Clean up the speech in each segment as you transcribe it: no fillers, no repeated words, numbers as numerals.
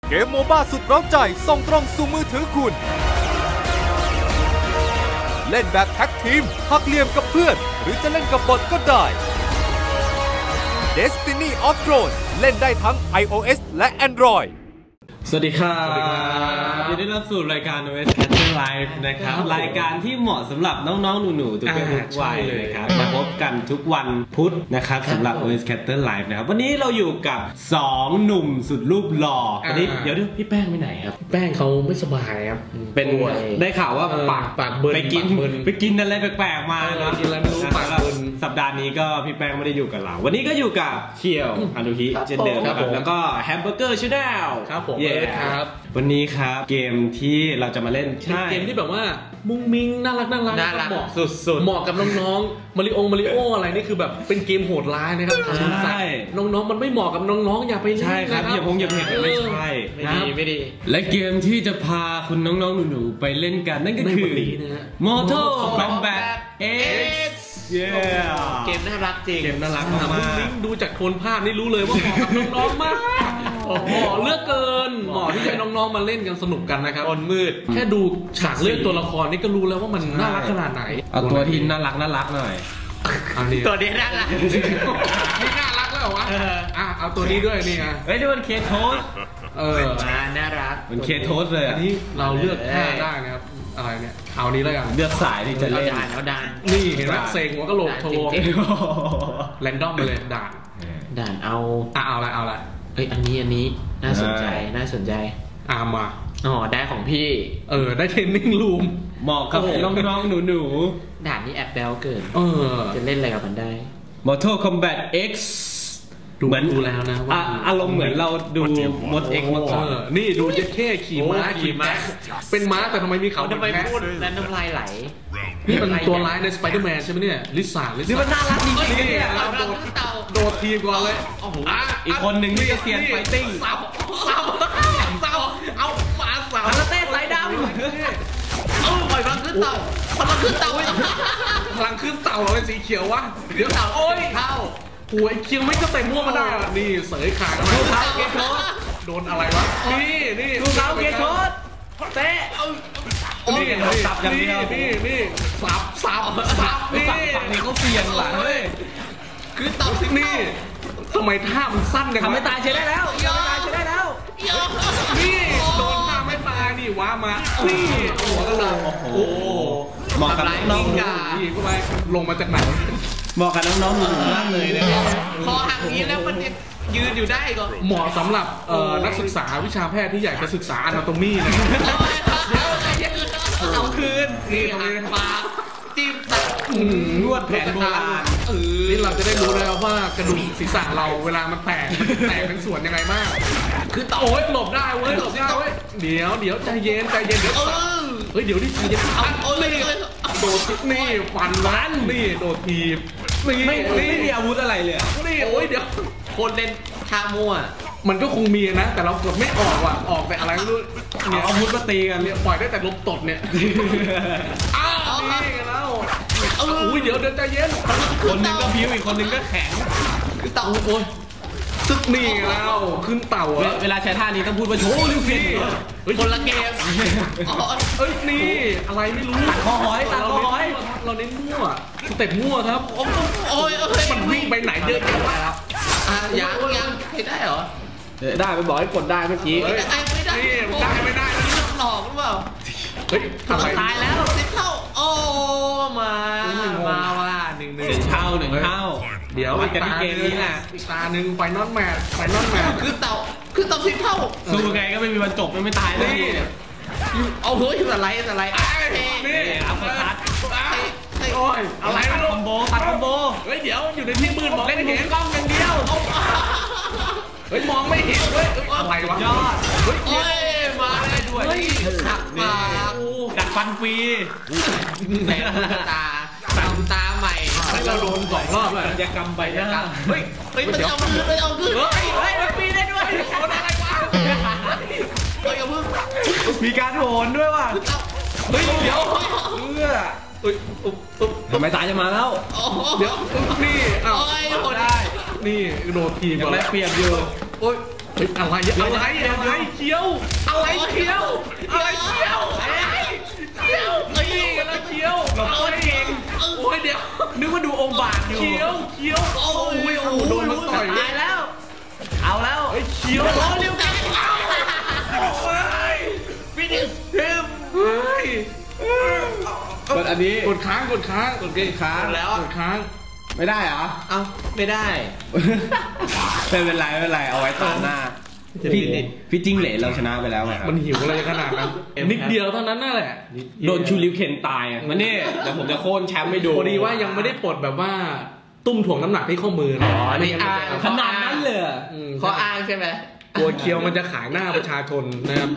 เกมโมบ้าสุดเร้าใจส่งตรงสู่มือถือคุณเล่นแบบแท็กทีมหักเหลี่ยมกับเพื่อนหรือจะเล่นกับบอทก็ได้ Destiny of Thrones เล่นได้ทั้ง iOS และ Android สวัสดีครับยินดีต้อนรับสู่รายการ OS Caster Live นะครับรายการที่เหมาะสำหรับน้องๆหนูๆทุกเพศทุกวัยเลยครับมาพบกันทุกวันพุธนะครับสำหรับ OS Caster Live นะครับวันนี้เราอยู่กับ2หนุ่มสุดรูปหล่อวันนี้เดี๋ยวพี่แป้งไปไหนครับแป้งเขาไม่สบายครับเป็นได้ข่าวว่าปากเบิร์นไปกินอะไรแปลกๆมานะกินแล้วไม่รู้ปากเบิร์นสัปดาห์นี้ก็พี่แป้งไม่ได้อยู่กับเราวันนี้ก็อยู่กับเคียวฮานุฮิเช่นเดิมครับแล้วก็แฮมเบอร์เกอร์ชาแนลครับผมครับวันนี้ครับเกมที่เราจะมาเล่นเกมที่แบบว่ามุ้งมิ้งน่ารักเหมาะสุดเหมาะกับน้องๆมาริโออะไรนี่คือแบบเป็นเกมโหดร้ายนะครับใช่น้องๆมันไม่เหมาะกับน้องๆอย่าไปเล่นใช่ครับอย่าเห็นไม่ใช่ไม่ดีและเกมที่จะพาคุณน้องๆหนูๆไปเล่นกันนั่นก็คือ Mortal Kombat X เกมน่ารักจริงเกมน่ารักมากดูจากโทนภาพนี่รู้เลยว่าเหมาะกับน้องๆมากเหมาะเลือกเกินเหมาะที่จะน้องๆมาเล่นกันสนุกกันนะครับบนมืดแค่ดูฉากเลือกตัวละครนี่ก็รู้แล้วว่ามันน่ารักขนาดไหนเอาตัวที่น่ารักหน่อยตัวนี้น่ารักไม่น่ารักแล้วเหรอวะเอาตัวนี้ด้วยนี่ไงเฮ้ยนี่มันเคโทสน่ารักมันเคโทสเลยอันนี้เราเลือกท่าได้นะครับอะไรเนี่ยเอานี้แล้วกันเลือกสายที่จะเล่นด่านนี่เห็นไหมเซ็งหัวกะโหลกโชว์แรนดอมไปเลยด่านเอาละเฮ้ยอันนี้น่าสนใจมาได้ของพี่ได้เทรนนิ่งรูมเหมาะกับน้องๆหนูด่านนี้แอบแบลเกินจะเล่นอะไรกับมันได้ Mortal Kombat X เหมือนดูแล้วนะว่าอารมณ์เหมือนเราดูมด X มาก่อนนี่ดูเจ็ดแค่ขี่ม้าเป็นม้าแต่ทำไมมีเขาทำไมพูดแล้วน้ำลายไหลนี่มันตัวร้ายในสไปเดอร์แมนใช่ไหมเนี่ยลิซ่านี่มันน่ารักจริงๆเนี่ยเราโดดทีมก่อนเลยอีกคนหนึ่งนี่ก็เซียนไฟติ้งเอามาแล้วเต้สายดำปล่อยพลังขึ้นเต่าพลังขึ้นเต่าเป็นสีเขียววะเดี๋ยวเต่าโอ้ยเต่าหัวเคียวไม่ก็เตะมั่วมาได้นี่เสยขากันมาเกโชดโดนอะไรวะนี่ดูเขาเกโชดเตะนี่สับอย่างเดียวนี่สับนี่ฝั่งนี้เขาเซียนหละเฮ้ยคือเต่าสินี่ทำไมท่ามันสั้นจังทำไม่ตายใช้ได้แล้วนี่โดนท่าไม่ตายนี่ว้ามานี่หัวกะโหลกโอ้เหมาะกับน้องๆนี่ก็ไปลงมาจากไหนเหมาะกับน้องๆหนูมากเลยนะครับคอหักนี้แล้วมันยืนอยู่ได้ก็เหมาะสำหรับนักศึกษาวิชาแพทย์ที่อยากจะศึกษาอนาโตมีนะเอาคืนนี่ปากจิ้มตัดนวดแผนโบราณนี่เราจะได้รู้เลยว่ากระดูกศีรษะเราเวลามันแตกเป็นส่วนยังไงบ้างคือโอ้ยหลบได้เว้ยเดี๋ยวใจเย็นเดี๋ยวเฮ้ยเดี๋ยวดิใจเย็นโดดนี่ฟันร้านนี่โดดทีบไม่มีอาวุธอะไรเลยนี่โอ้ยเดี๋ยวคนเล่นท่ามั่วมันก็คงมีนะแต่เรากดไม่ออกว่ะออกแต่อะไรไม่รู้เนี่ยอาวุธมาตีกันเนี่ยปล่อยได้แต่ลมตดเนี่ยนี่แล้วอุ้ยเดี๋ยวใจเย็นคนนึงก็พิ้วอีกคนนึงก็แข็งคือเต่าโอ้ยซึกนี่แล้วขึ้นเต่าเวลาใช้ท่านี้ต้องพูดว่าโชว์ลิวฟินคนละเกมเอ้ยนี่อะไรไม่รู้ตัดคอหอยเราเน้นมั่วสเต็ปมั่วครับโอ้ยมันวิ่งไปไหนเยอะจังวะยังได้เหรอได้ไปบอกให้กดได้เมื่อกี้ไม่ได้หลอกหรือเปล่าเฮ้ยตายแล้ว10 เท่าโอ้มาว่า1 เท่าเดี๋ยวกันที่เกมนี้แหละอีกตาหนึ่งไฟนอลแมทคือเต่า10 เท่าสู้ไงก็ไม่มีวันจบไม่ตายเลยเอาเฮ้ยอะไรนี่อัพคัทโอ้ยอะไรตัดคอมโบเฮ้ยเดี๋ยวอยู่ในที่มืดมองเล่นหมุนกล้องอย่างเดียวเฮ้ยมองไม่เห็นเว้ยอะไรวะยอดเฮ้ยมาได้ด้วยหักปากดัดฟันฟรีตาใหม่เราโดน2 รอบแล้วจะกำไปนะเฮ้ยมันเอาคืนมันปีได้ด้วยโดนอะไรวะอย่าเพิ่งมีการโหนด้วยว่ะเฮ้ยเดี๋ยวทำไมตายจะมาแล้วเดี๋ยวนี่ได้นี่โดดทีมยังได้เปรียบอยู่โอ้ยอะไรเคี้ยวอะไรเคี้ยวนี่กันแล้วเคี้ยวเราโคตรเก่งโอ้ยเดี๋ยวนึกว่าดูองค์บากอยู่เคี้ยวโอ้ยโดนมันต่อยตายแล้วเอาแล้วเคี้ยวเร็วกันฟินิชทึมกดอันนี้กดค้างกดค้างแล้วกดค้างไม่ได้เหรอไม่ได้ไม่เป็นไรเอาไว้ตอนหน้าพี่จิ้งเหลนเราชนะไปแล้วไงครับมันหิวอะไรขนาดนั้นนิดเดียวเท่านั้นน่ะแหละโดนชูริวเข็นตายอ่ะมันนี่เดี๋ยวผมจะโค่นแชมป์ให้ดูพอดีว่ายังไม่ได้ปลดแบบว่าตุ้มถ่วงน้ำหนักที่ข้อมือนี่ขนาดนั้นเลยข้ออ้างใช่ไหมกลัวเคียวมันจะขายหน้าประชาชนนะครับ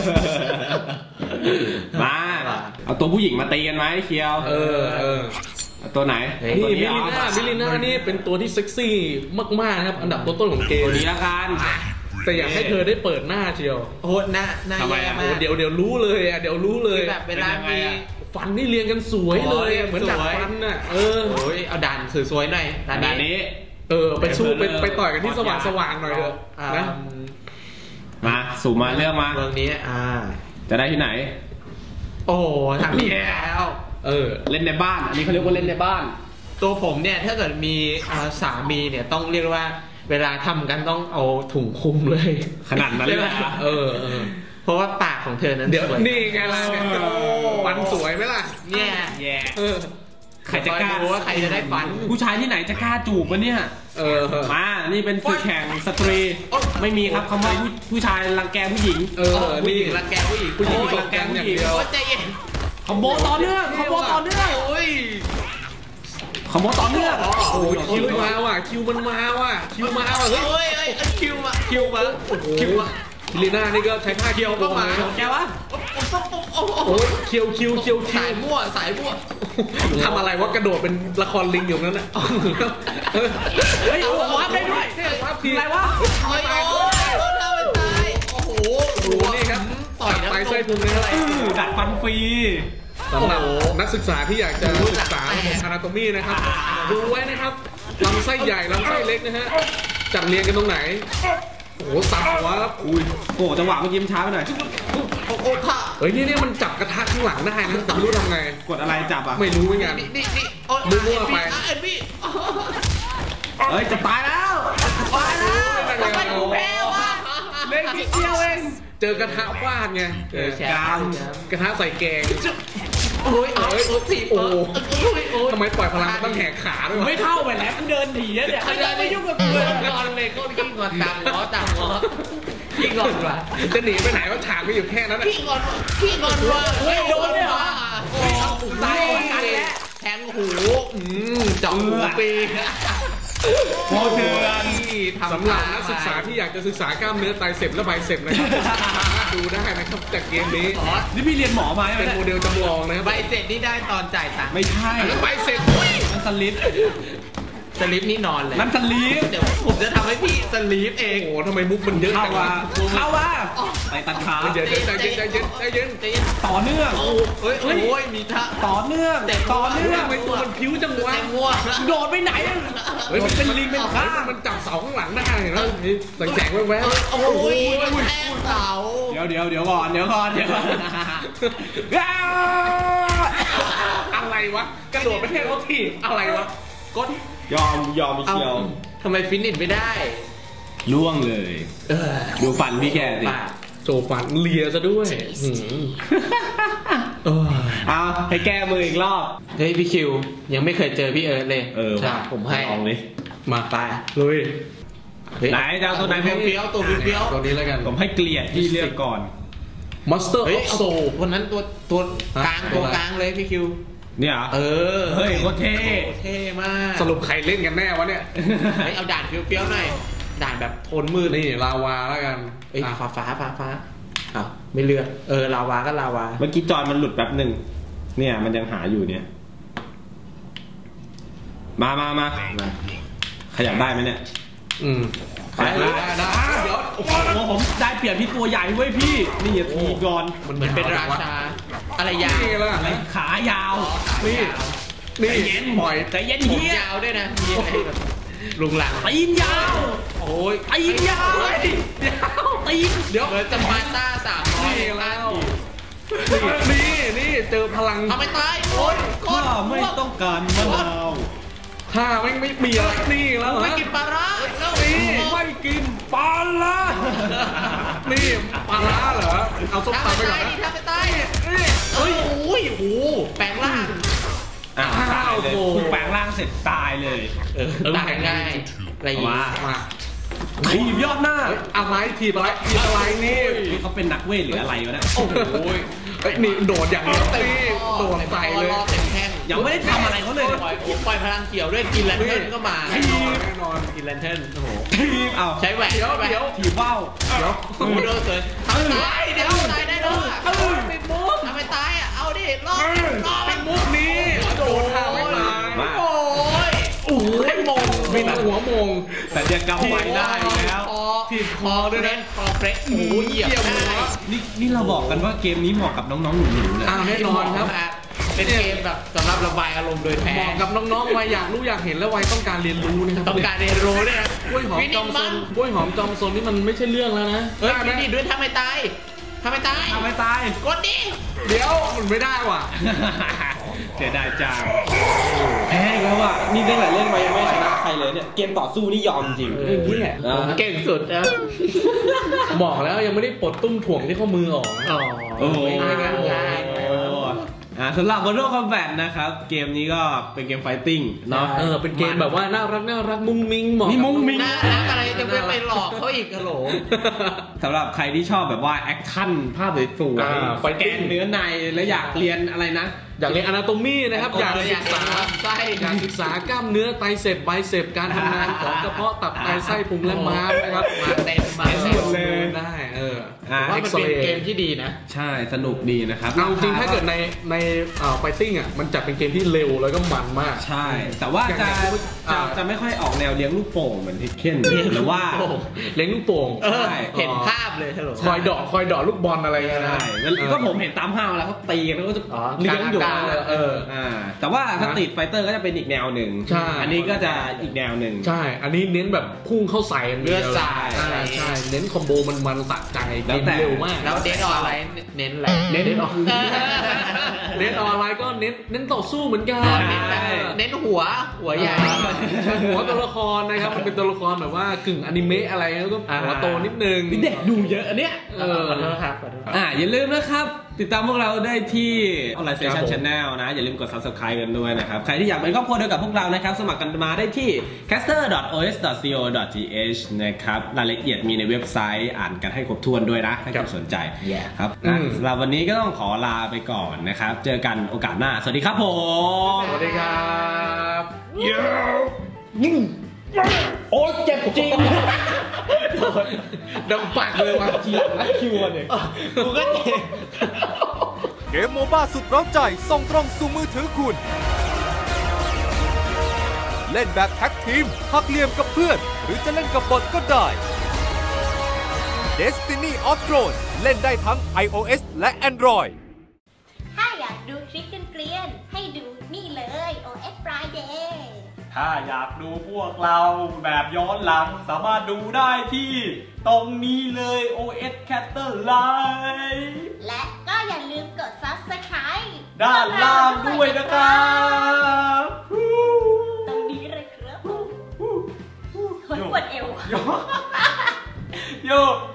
มาเอาตัวผู้หญิงมาตีกันไหมเคียวตัวไหนนี่มิลิน่านี่เป็นตัวที่เซ็กซี่มากๆครับอันดับต้นๆของเกมตัวนี้ละกันแต่อยากให้เธอได้เปิดหน้าเชียวโอ้หน้าแย่มากเดี๋ยวรู้เลยเดี๋ยวรู้เลยแบบเวลามีฟันนี่เรียงกันสวยเลยเหมือนดัดฟันน่ะโอ้ยเอาด่านสวยๆหน่อยด่านนี้ไปสู้ไปต่อยกันที่สว่างๆหน่อยเถอะนะมาสู่มาเรื่องมาเมืองนี้จะได้ที่ไหนโอ้ทางนี้แล้วเล่นในบ้านอันนี้เขาเรียกว่าเล่นในบ้านตัวผมเนี่ยถ้าเกิดมีสามีเนี่ยต้องเรียกว่าเวลาทำกันต้องเอาถุงคลุมเลยขนาดนั้นเลยเพราะว่าปากของเธอนั้นเดี๋ยวนี่ไงล่ะฟันสวยไหมล่ะเนี่ยใครจะกล้าว่าใครจะได้ฟันผู้ชายที่ไหนจะกล้าจูบวะเนี่ยมานี่เป็นศึกแข่งสตรีไม่มีครับคำว่าผู้ชายรังแกผู้หญิงผู้หญิงรังแกผู้หญิงรังแกผู้หญิงใจเย็นขโมยต่อเนื่องขโมยต่อเนื่องโอ้ยขโมยต่อเนื่องโอ้ยคิวมาว่ะคิวมันมาว่ะเฮ้ยคิวมาลีน่านี่ก็ใช้ท่าเคียวก็มาแกวะโอ้ยเคียวสายมั่วทำอะไรวะกระโดดเป็นละครลิงอยู่นั้นน่ะเฮ้ยว้าได้ด้วยอะไรวะโอ้ยตายโอ้โหนี่ครับต่อยไปไส้พุงเลยดัดฟันฟรีสำหรับนักศึกษาที่อยากจะศึกษาระบบ Anatomy นะครับดูไว้นะครับลำไส้ใหญ่ลำไส้เล็กนะฮะจัดเรียงกันตรงไหนโอ้โหสับหัวครับโอ้จังหวะเมื่อกี้มันช้าไปหน่อยเฮ้ยนี่มันจับกระทะข้างหลังได้นะแต่ไม่รู้ทำไงกดอะไรจับอ่ะไม่รู้เหมือนกันมั่วไปเฮ้ยจะตายแล้วทำไมกูแพ้วะเล่นนิดเดียวเองเจอกระทะฟาดไงกระทะใส่แกงโอ้ยทำไมปล่อยพลังต้องแหกขาด้วยไม่เข้าไปแล้วกูเดินถีเนี่ยไม่ยุ่งกับกูนอนเลยก็ขี้งอนต่างง้อขี้งอนว่ะจะหนีไปไหนก็ฉากไม่อยู่แค่นั้นขี้งอนว่ะเฮ้ยโดนเนี่ยตายกันแล้วแทงหูเจาะหูปีโคเถื่อนสำหรับนักศึกษาที่อยากจะศึกษากล้ามเนื้อไตรเสพและไบเสพนะครับดูได้นะครับจากเกมนี้นี่พี่เรียนหมอมาเป็นโมเดลจำลองนะครับไบเสพนี่ได้ตอนจ่ายตังค์ไม่ใช่ไบเสพมันสลิปนี่นอนเลยนั่นสลีปเดี๋ยวผมจะทำให้พี่สลีปเองโอ้ทำไมมุกมันเยอะเข้าว่าไปตัดขาใจเย็นต่อเนื่องโอ้ยมีท่าต่อเนื่องไม่ตัวมันพิ้วจังวะโดดไปไหนเฮ้ยมันเป็นลิงเป็นข้ามันจับเสาข้างหลังได้เห็นไหมแสงแวบโอ้ยแทงเสาเดี๋ยวก่อนอะไรวะกระโดดไปแค่รถที่อะไรวะก็ยอมเชียวทำไมฟินิชไม่ได้ล่วงเลยดูฟันพี่แกสิโจฟันเลียซะด้วยเอาให้แก้มืออีกรอบเฮ้ยพี่คิวยังไม่เคยเจอพี่เอิร์ธเลยผมให้ลองเลยมาไปลุยไหนจะเอาตัวไหนเฟี้ยวตัวเฟี้ยวตัวนี้แล้วกันผมให้เกลียดที่เลือกก่อน Master of Soul วันนั้นตัวกลางเลยพี่คิวเนี่ยเฮ้ยโคตรเท่มากสรุปใครเล่นกันแน่วะเนี่ยเอาด่านเฟี้ยวๆหน่อยด่านแบบโทนมืดนี่ลาวาแล้วกันฟ้าไม่เลือกลาวาก็ลาวาเมื่อกี้จอยมันหลุดแป๊บหนึ่งเนี่ยมันยังหาอยู่เนี่ยมาขยับได้ไหมเนี่ยขยับได้เดี๋ยวผมได้เปรียบที่ตัวใหญ่เว้ยพี่นี่อย่าทีก่อนมันเป็นราชาอะไรยาวขายาวนี่เย็นบ่อยแต่เย็นเหี้ยยาวด้วยนะลุงหลังตีนยาวโอ้ยตีนยาวตีนเดี๋ยวเหมือนจะมาต้า300 นี่แล้วนี่เจอพลังทำไมตายโอ้ยข้าไม่ต้องการมะนาวถ้าไม่มีอะไรนี่แล้วไม่กินปลาร้าแล้วนี่ไม่กินปลาละนี่ปลาร้าเหรอเอาส้มทำตำไปไปก่อนตายนะทำไปตายโอ้ยโอ้โหแปลงร่างอ้าวตายเลยคุณแปลงร่างเสร็จตายเลยตายง่ายอะไรอย่างว่างี้มาถีบยอดหน้าอะไรทีบอะไรนี่นี่เขาเป็นนักเวทหรืออะไรวะเนี่ยโอ้โหนี่โดดอย่างเดียวนี่โดดใส่เลยเต็มแข้งยังไม่ได้ทำอะไรเขาเลยปล่อยพลังเขียวด้วยกินแลนเทิร์นก็มาแน่นอนกินแลนเทิร์นโอ้โหถีบเอาใช้แหวนเดี๋ยวถีบว่าวโอ้โหโดนเสยทำตายเดี๋ยวตายได้แล้วไปมุกทำไมตายอ่ะเอาดิรอดเป็นมุกนี้โดดทางไม่ตายมาโอ้ยโอ้ยมงมีแต่หัวมงแต่จะกำไว้ได้แล้วทีบคอด้วยนะคอเฟรชโอ้ยเหยียบได้นี่เราบอกกันว่าเกมนี้เหมาะกับน้องๆหนูๆเลยแน่นอนครับเป็นเกมแบบสำหรับระบายอารมณ์โดยแท้เหมาะกับน้องๆวัยอยากรู้อยากเห็นและวัยต้องการเรียนรู้นะครับต้องการเรียนรู้ด้วยนะกล้วยหอมจอมซนกล้วยหอมจอมซนนี่มันไม่ใช่เรื่องแล้วนะเฮ้ยได้ไหมนี่ด้วยทำไมตายทำไมตายทำไมตายกดดิเดี๋ยวมันไม่ได้ว่ะเสียดายจังแพ้อีกแล้วอ่ะนี่ตั้งแต่เล่นมายังไม่ชนะใครเลยเนี่ยเกมต่อสู้นี่ยอมจริงนี่แหละเก่งสุดนะบอกแล้วยังไม่ได้ปลดตุ้มถ่วงที่ข้อมือออกนะโอ้โหไม่ง่ายสำหรับ Mortal Kombat นะครับเกมนี้ก็เป็นเกมไฟติ้งเนาะเป็นเกมแบบว่าน่ารักมุ้งมิ้งเหมาะนี่มุ้งมิ้งน่ารักอะไรจะไปหลอกเขาอีกกะโหลสำหรับใครที่ชอบแบบว่าแอคชั่นภาพสวยไฟๆแกติ้งนเนื้อในและอยากเรียนอะไรนะอยากเรียนอนาโตมีนะครับอยากศึกษาไส้อยากศึกษากล้ามเนื้อไตรเสพไบเสพการทำงานของกระเพาะตับไตไส้พุงและม้ามนะครับมาเต็มมาหมดเลยได้ว่ามันเป็นเกมที่ดีนะใช่สนุกดีนะครับเอาจริงถ้าเกิดในไฟติ้งอ่ะมันจะเป็นเกมที่เร็วแล้วก็มันมากใช่ แต่ว่าจะไม่ค่อยออกแนวเลี้ยงลูกโป่งเหมือนทิกเก้นหรือว่าเลี้ยงลูกโป่งเห็นภาพเลยฮัลโหลคอยเดาะลูกบอลอะไรเงี้ยใช่นะก็ผมเห็นตามห้างแล้วเขาตีกันแล้วก็จะเลี้ยงอยู่ แต่ว่าสตรีทไฟเตอร์ก็จะเป็นอีกแนวหนึ่งใช่อันนี้ก็จะอีกแนวหนึ่งใช่ อันนี้เน้นแบบพุ่งเข้าใส่เลือดสาดใช่เน้นคอมโบมันสะใจแล้วแต่เร็วมากแล้วเดนออนไลน์เน้นอะไรเน้นออนไลน์ก็เน้นต่อสู้เหมือนกันเน้นหัวใหญ่หัวตัวละครนะครับมันเป็นตัวละครแบบว่ากึ่งอนิเมะอะไรแล้วก็หัวโตนิดนึงนี่เด็กดูเยอะอันเนี้ยขอโทษครับอย่าลืมนะครับ ติดตามพวกเราได้ที่ Online ครั Station บผม Channel นะ อย่าลืมกด Subscribe กันด้วยนะครับ ใครที่อยากเป็นครอบครัวเดียวกับพวกเรานะครับ สมัครกันมาได้ที่ caster.os.co.th นะครับ รายละเอียดมีในเว็บไซต์อ่านกันให้ครบถ้วนด้วยนะถ้าใครสนใจครับสำหรับวันนี้ก็ต้องขอลาไปก่อนนะครับ เจอกันโอกาสหน้า สวัสดีครับผมสวัสดีครับโอ้เจ็บจริงดังปักเลยว่ะทีหลังรัดคิวเนี่ยกูก็เจ็บเกมโมบ้าสุดเร้าใจส่งตรงสู่มือถือคุณ เล่นแบบแท็กทีมหักเหลี่ยมกับเพื่อน หรือจะเล่นกับบอทก็ได้ Destiny of Thrones เล่นได้ทั้ง iOS และ Android ถ้าอยากดูคลิปเกลียนๆให้ดูนี่เลย OS Friday ถ้าอยากดูพวกเราแบบย้อนหลังสามารถดูได้ที่ตรงนี้เลย OS Caster Live และก็อย่าลืมกด Subscribe ด้านล่างด้วยนะครับตรงนี้เลยครับผมปวดเอวโย